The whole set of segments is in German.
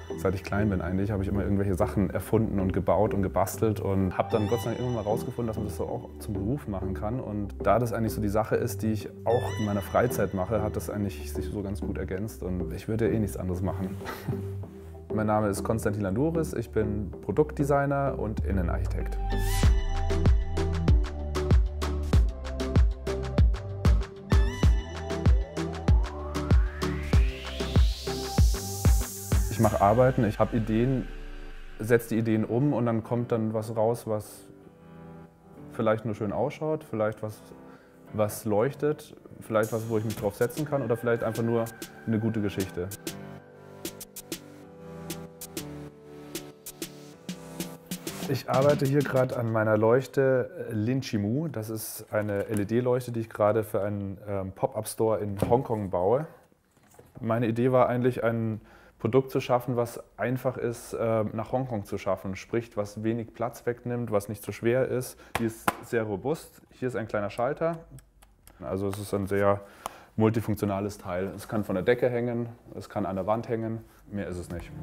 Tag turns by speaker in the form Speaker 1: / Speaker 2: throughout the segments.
Speaker 1: Seit ich klein bin eigentlich, habe ich immer irgendwelche Sachen erfunden und gebaut und gebastelt und habe dann Gott sei Dank irgendwann mal rausgefunden, dass man das so auch zum Beruf machen kann. Und da das eigentlich so die Sache ist, die ich auch in meiner Freizeit mache, hat das eigentlich sich so ganz gut ergänzt und ich würde ja eh nichts anderes machen. Mein Name ist Konstantin Landouris, ich bin Produktdesigner und Innenarchitekt. Ich mache Arbeiten, ich habe Ideen, setze die Ideen um und dann kommt dann was raus, was vielleicht nur schön ausschaut, vielleicht was leuchtet, vielleicht was, wo ich mich drauf setzen kann oder vielleicht einfach nur eine gute Geschichte. Ich arbeite hier gerade an meiner Leuchte Linchimu. Das ist eine LED-Leuchte, die ich gerade für einen Pop-up-Store in Hongkong baue. Meine Idee war eigentlich, ein Produkt zu schaffen, was einfach ist, nach Hongkong zu schaffen. Sprich, was wenig Platz wegnimmt, was nicht so schwer ist. Die ist sehr robust. Hier ist ein kleiner Schalter. Also es ist ein sehr multifunktionales Teil. Es kann von der Decke hängen, es kann an der Wand hängen. Mehr ist es nicht.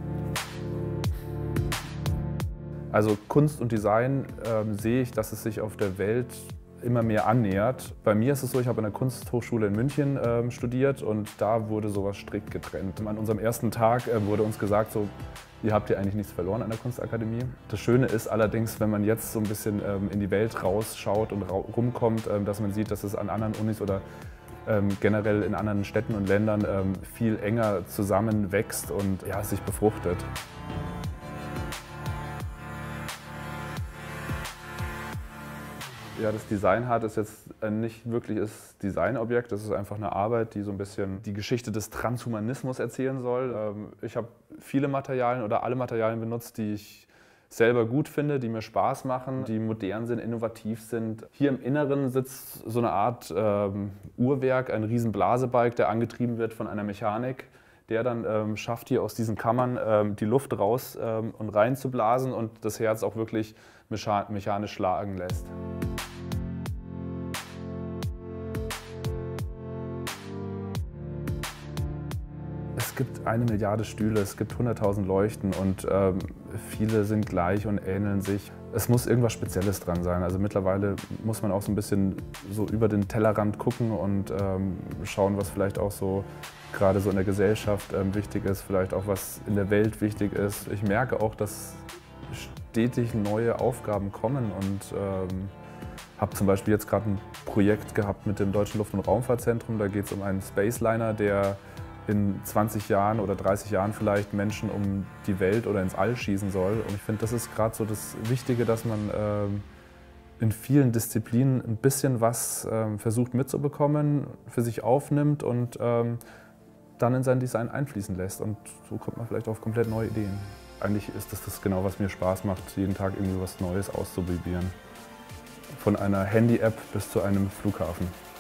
Speaker 1: Also Kunst und Design sehe ich, dass es sich auf der Welt immer mehr annähert. Bei mir ist es so, ich habe an der Kunsthochschule in München studiert und da wurde sowas strikt getrennt. An unserem ersten Tag wurde uns gesagt, so, ihr habt hier eigentlich nichts verloren an der Kunstakademie. Das Schöne ist allerdings, wenn man jetzt so ein bisschen in die Welt rausschaut und rumkommt, dass man sieht, dass es an anderen Unis oder generell in anderen Städten und Ländern viel enger zusammenwächst und ja, sich befruchtet. Ja, das Design Hard ist jetzt nicht wirklich das Designobjekt, das ist einfach eine Arbeit, die so ein bisschen die Geschichte des Transhumanismus erzählen soll. Ich habe viele Materialien oder alle Materialien benutzt, die ich selber gut finde, die mir Spaß machen, die modern sind, innovativ sind. Hier im Inneren sitzt so eine Art Uhrwerk, ein riesen Blasebalg, der angetrieben wird von einer Mechanik, der dann schafft, hier aus diesen Kammern die Luft raus und rein zu blasen und das Herz auch wirklich mechanisch schlagen lässt. Es gibt 1 Milliarde Stühle, es gibt 100.000 Leuchten und viele sind gleich und ähneln sich. Es muss irgendwas Spezielles dran sein. Also mittlerweile muss man auch so ein bisschen so über den Tellerrand gucken und schauen, was vielleicht auch so gerade so in der Gesellschaft wichtig ist, vielleicht auch was in der Welt wichtig ist. Ich merke auch, dass stetig neue Aufgaben kommen und habe zum Beispiel jetzt gerade ein Projekt gehabt mit dem Deutschen Luft- und Raumfahrtzentrum. Da geht es um einen Spaceliner, der in 20 Jahren oder 30 Jahren vielleicht Menschen um die Welt oder ins All schießen soll. Und ich finde, das ist gerade so das Wichtige, dass man in vielen Disziplinen ein bisschen was versucht mitzubekommen, für sich aufnimmt und dann in sein Design einfließen lässt. Und so kommt man vielleicht auf komplett neue Ideen. Eigentlich ist das genau, was mir Spaß macht, jeden Tag irgendwie was Neues auszuprobieren. Von einer Handy-App bis zu einem Flughafen.